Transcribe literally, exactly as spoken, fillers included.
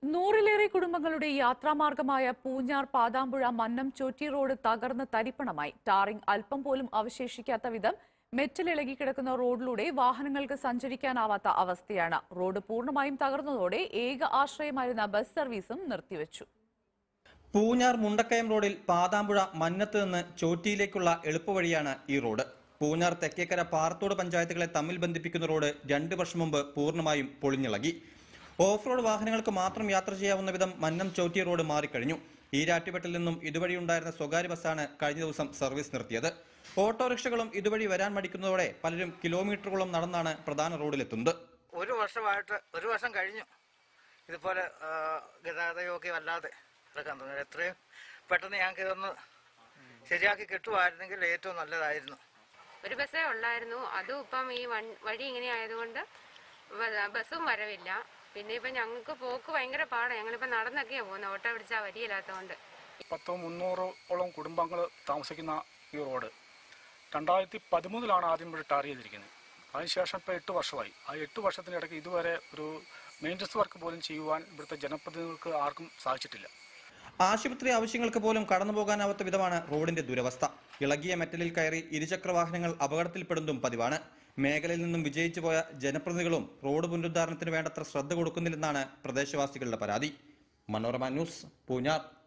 നൂറിലേറെ കുടുംബങ്ങളുടെ യാത്രാമാർഗമായ പൂഞ്ഞാർ പാതാമ്പുഴ മന്നം ചോറ്റി റോഡ് തകർന്ന് തരിപ്പണമായി. ടാറിംഗ് അല്പം പോലും അവശേഷിക്കാത്ത വിധം മെറ്റലിളകി കിടക്കുന്ന റോഡിലൂടെ വാഹനങ്ങൾക്ക് സഞ്ചരിക്കാനാവാത്ത അവസ്ഥയാണ്. റോഡ് പൂർണ്ണമായും തകർന്നതോടെ ഏക ആശ്രയമായിരുന്ന ബസ് സർവീസും നിർത്തിവച്ചു. പൂഞ്ഞാർ മുണ്ടക്കയം റോഡിൽ പാതാമ്പുഴ മന്നത്ത് നിന്ന് ചോറ്റിയിലേക്കുള്ള എളുപ്പവഴിയാണ് ഈ റോഡ്. പൂഞ്ഞാർ തെക്കേക്കര പാറത്തോട് പഞ്ചായത്തുകളെ തമ്മിൽ ബന്ധിപ്പിക്കുന്ന റോഡ് രണ്ട് വർഷം മുമ്പ് പൂർണ്ണമായും പൊളിഞ്ഞിളകി. ഓഫ് റോഡ് വാഹനങ്ങൾക്ക് മാത്രം യാത്ര ചെയ്യാവുന്ന വിധം മന്നം ചോറ്റി റോഡ് മാറിക്കഴിഞ്ഞു. ഈരാറ്റുപെട്ടിൽ നിന്നും ഇതുവഴിയുണ്ടായിരുന്ന സ്വകാര്യ ബസ്സാണ് കഴിഞ്ഞ ദിവസം സർവീസ് നിർത്തിയത്. ഓട്ടോറിക്ഷകളും ഇതുവഴി വരാൻ മടിക്കുന്നതോടെ പലരും കിലോമീറ്ററുകളോളം നടന്നാണ് പ്രധാന റോഡിലെത്തുന്നത്. ഒരു വർഷമായിട്ട് ഒരു വർഷം കഴിഞ്ഞു ഇതുപോലെ ഗതാഗത യോഗ്യമല്ലാതെ കിടക്കാൻ തോന്നുന്നു. എത്രയും പെട്ടെന്ന് ഞങ്ങൾക്ക് ഇതൊന്ന് ശരിയാക്കി കിട്ടുമായിരുന്നെങ്കിൽ ഏറ്റവും നല്ലതായിരുന്നു. ഒരു ബസ്സേ ഉള്ളായിരുന്നു, അതും ഇപ്പം ഈ വഴി ഇങ്ങനെ ആയതുകൊണ്ട് ബസ്സും വരവില്ല. പിന്നെ ഇപ്പം ഞങ്ങൾക്ക് പോക്ക് ഭയങ്കര പാടാണ്. ഞങ്ങളിപ്പോൾ നടന്നൊക്കെയാണ് പോകുന്നത്, ഓട്ടോ പിടിച്ചാൽ വരിയില്ലാത്തതുകൊണ്ട്. പത്തോ മുന്നൂറോളം കുടുംബങ്ങൾ താമസിക്കുന്ന ഈ റോഡ് രണ്ടായിരത്തി പതിമൂന്നിലാണ് ആദ്യം ഇവിടെ ടാർ ചെയ്തിരിക്കുന്നത്. അതിനുശേഷം ഇപ്പോൾ എട്ട് വർഷമായി. ആ എട്ട് വർഷത്തിനിടയ്ക്ക് ഇതുവരെ ഒരു മെയിൻ്റനൻസ് വർക്ക് പോലും ചെയ്യുവാൻ ഇവിടുത്തെ ജനപ്രതിനിധികൾക്ക് ആർക്കും സാധിച്ചിട്ടില്ല. ആശുപത്രി ആവശ്യങ്ങൾക്ക് പോലും കടന്നുപോകാനാവാത്ത വിധമാണ് റോഡിന്റെ ദുരവസ്ഥ. ഇളകിയ മെറ്റലിൽ കയറി ഇരുചക്ര വാഹനങ്ങൾ അപകടത്തിൽപ്പെടുന്നതും പതിവാണ്. മേഖലയിൽ നിന്നും വിജയിച്ചു പോയ ജനപ്രതിനിധികളും റോഡ് പുനരുദ്ധാരണത്തിന് വേണ്ടത്ര ശ്രദ്ധ കൊടുക്കുന്നില്ലെന്നാണ് പ്രദേശവാസികളുടെ പരാതി. മനോരമ ന്യൂസ്, പൂഞ്ഞാർ.